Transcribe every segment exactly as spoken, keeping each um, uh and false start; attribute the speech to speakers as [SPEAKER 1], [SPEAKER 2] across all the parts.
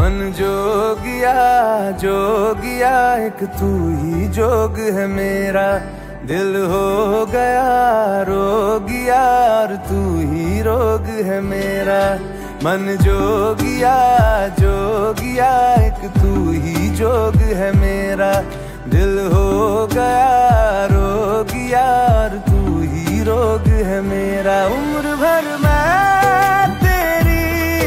[SPEAKER 1] मन जोगिया जोगिया एक तू ही जोग है मेरा, दिल हो गया रोगिया और तू ही रोग है मेरा। मन जोगिया जोगिया एक तू ही जोग है मेरा, दिल हो गया रोगिया और तू ही रोग है मेरा। उम्र भर मैं तेरी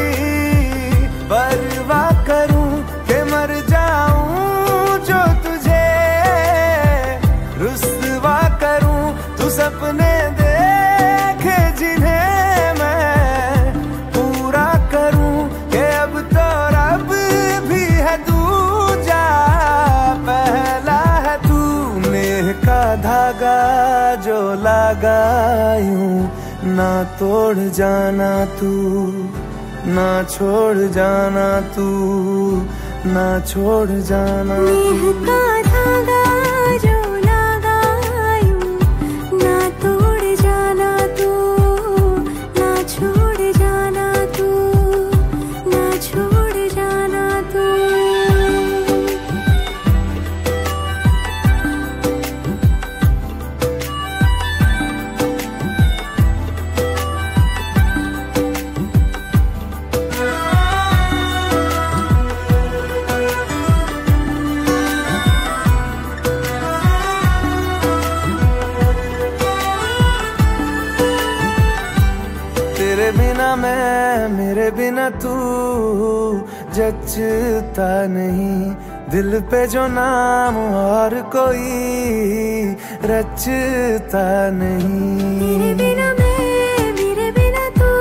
[SPEAKER 1] परवाह करूं कि मर जाऊं जो तुझे रुस्वा करूं, तू सपने देखे जिन्हें मैं पूरा करूं कि अब तो रब भी है दूजा पहला है तू। नेह का धागा जो लगायूं ना तोड़ जाना तू, ना छोड़ जाना तू, ना छोड़ जाना तू।
[SPEAKER 2] नेह का धागा जो लगायूं ना तोड़ जाना तू, ना छोड़ जाना तू, ना छोड़ जाना तू।
[SPEAKER 1] तेरे बिना मैं मेरे बिना तू जचता नहीं, दिल पे जो नाम और कोई रचता नहीं।
[SPEAKER 2] तेरे बिना मैं मेरे बिना तू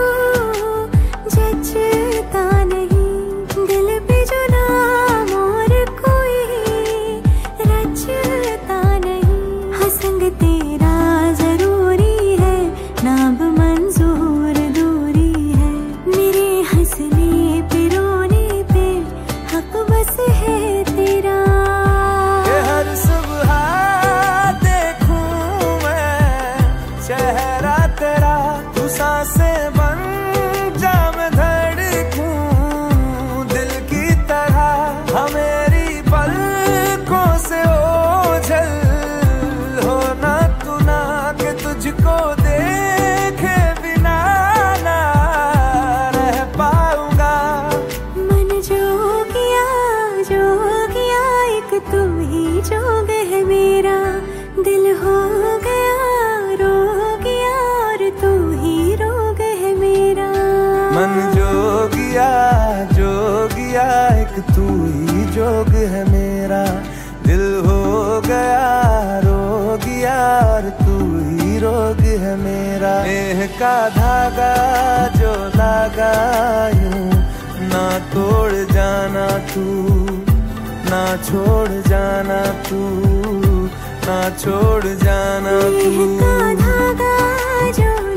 [SPEAKER 2] जचता नहीं, दिल पे जो नाम और कोई रचता नहीं। हाँ संग तेरा जरूरी है, नाम मंजूर दूरी है, मेरे हंसने पे रोने पे हक बस है तेरा।
[SPEAKER 1] कि हर सुबह देखूं मैं चेहरा तेरा, तू सांसें बन जा मैं धड़कूं दिल की तरह। हाँ मेरी पलकों से ओझल हो ना तू ना, कि तुझको देखे बिना ना रह पाऊंगा।
[SPEAKER 2] मन जोगिया जोगिया एक तू ही जोग है मेरा, दिल हो गया रोगिया और तू ही रोग है मेरा।
[SPEAKER 1] मन जोगिया जोगिया एक तू ही जोग है मेरा, दिल हो गया रोगिया और तू ही रोग है मेरा। नेह का धागा जो लगायूं ना तोड़ जाना तू, ना छोड़ जाना तू, ना छोड़ जाना तू।
[SPEAKER 2] नेह का धागा जो